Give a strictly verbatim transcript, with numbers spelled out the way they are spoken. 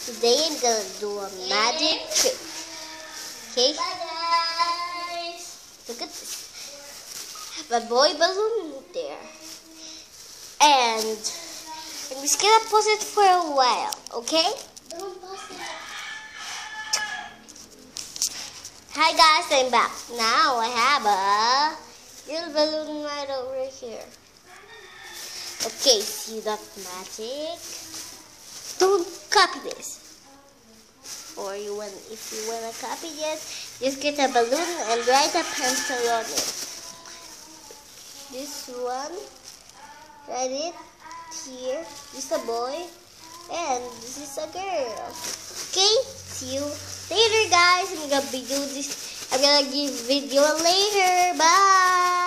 Today I'm gonna do a magic trick. Okay? Look at this. I have a boy balloon there. And I'm just gonna pause it for a while, okay? Hi guys, I'm back. Now I have a little balloon right over here. Okay, see that magic? Don't copy this. Or you want, if you want to copy this, just get a balloon and write a pencil on it. This one, write it here. This is a boy, and this is a girl. Okay, see you later, guys. I'm gonna be doing this. I'm gonna give video later. Bye.